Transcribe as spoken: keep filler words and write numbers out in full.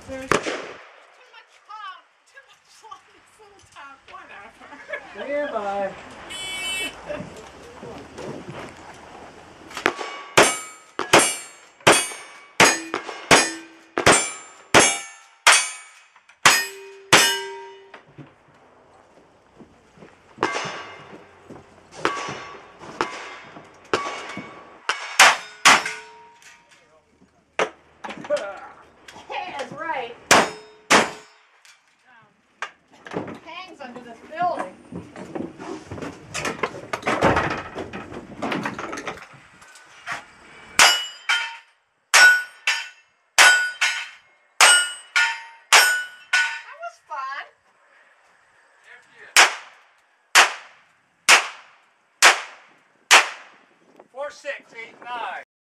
There's too much top, too much long full top, whatever. Stand by. That's right. Um, hangs under this building. That was fun. Four, six, eight, nine.